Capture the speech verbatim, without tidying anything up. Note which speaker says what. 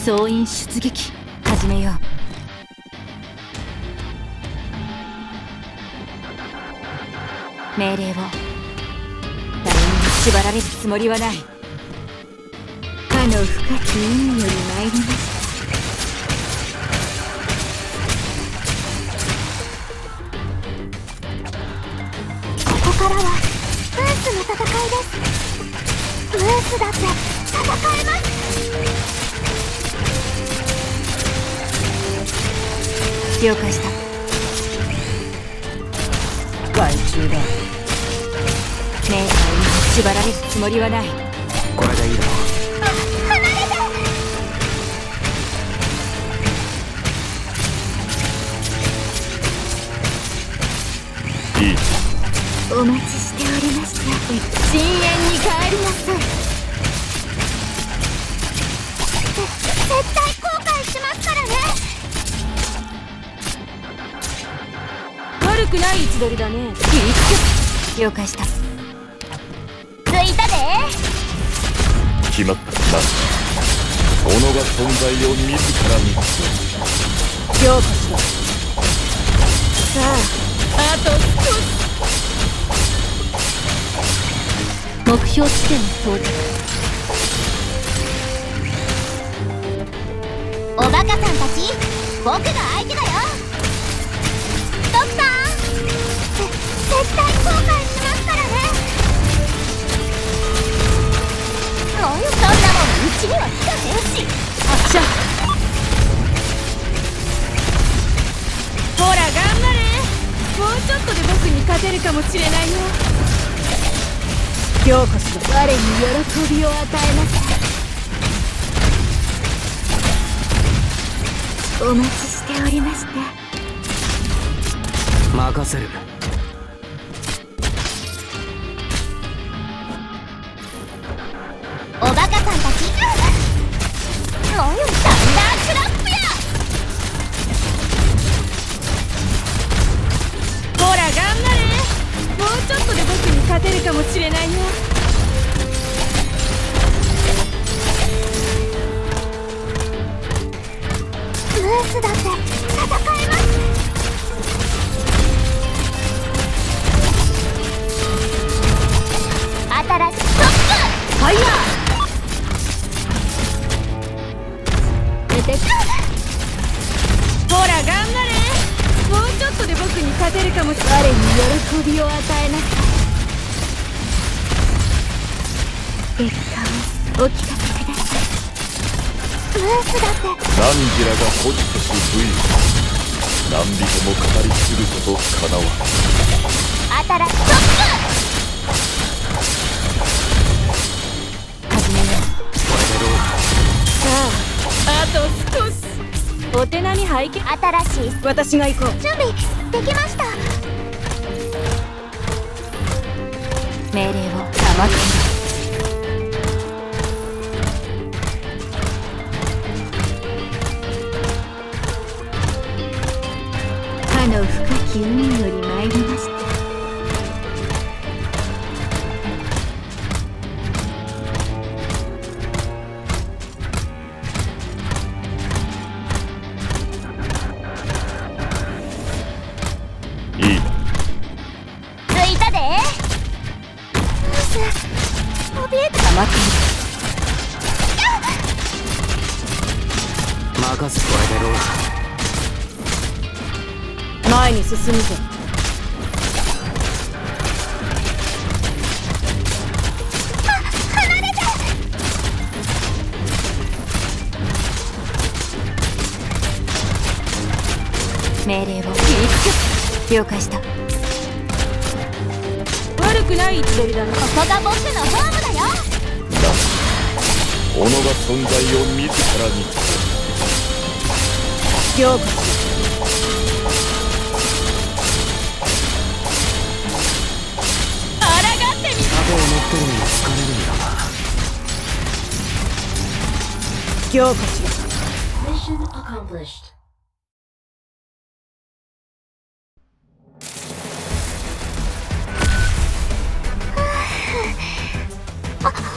Speaker 1: 総員出撃始めよう。命令を誰にも縛られるつもりはない。かの深き海より参りました。
Speaker 2: ここからはブースの戦いです。ブースだって戦えます。
Speaker 1: 了解した。害虫だ。メーカーに縛られるつもりはない。
Speaker 3: これでいいだろう。
Speaker 2: 離れ
Speaker 3: て。いい。
Speaker 2: お待ちしておりました。
Speaker 1: 深淵に帰りなさい。
Speaker 2: 絶対後悔しますからね。
Speaker 1: 悪くない位置取りだね。了解した。
Speaker 2: ついたで。
Speaker 3: 決まったな。己が存在を自らに。
Speaker 1: 了解した。さあ、あと少し。目標地点に到着。
Speaker 2: おバカさんたち、僕が相手だよ。ドクター、ぜ絶対後悔しますからね。そんなもんうちには来たねえし。
Speaker 1: あっしゃ。ほら頑張れ。もうちょっとで僕に勝てるかもしれないよ。今日こそ我に喜びを与えなさい。
Speaker 2: お待ちしておりました。
Speaker 3: 任せる。
Speaker 2: おバカさんたち、もうサンダークラップや。
Speaker 1: ほら頑張れ。もうちょっとで僕に勝てるかもしれないよ。
Speaker 2: ブースだって戦えます。新しいストップ
Speaker 1: ファイヤー。
Speaker 2: 出てく。
Speaker 1: ほら頑張れ。もうちょっとで僕に勝てるかもしれない。我に喜びを与えなさい。
Speaker 2: 結果をお聞かせください。ブースだって。
Speaker 3: 何時らがホジとしブイ。何人も語り継ぐことかなわ。
Speaker 2: 新しいストッ
Speaker 1: 始めよう。
Speaker 3: これでどうだ。
Speaker 1: さあ、あと少し。お手並み拝見。
Speaker 2: プ。新しい
Speaker 1: 私が行こう。
Speaker 2: 準備できました。
Speaker 1: 命令を甘く見
Speaker 2: かの深き海より参りました。
Speaker 3: いいな。
Speaker 2: ついたで。ブース、怯えた。
Speaker 1: 甘く
Speaker 3: 任せ。これでどうだ。
Speaker 1: 前に進むぞ。
Speaker 2: 離れて。
Speaker 1: 命令を了解した。悪くない位置取りだね。
Speaker 2: ここが僕のホームだよ。
Speaker 3: だ。己が存在を自らに。
Speaker 1: 了解した。
Speaker 3: 盾を持ってるのに疲れるんだな。
Speaker 1: 了解した。
Speaker 4: Mission accomplished.
Speaker 2: あ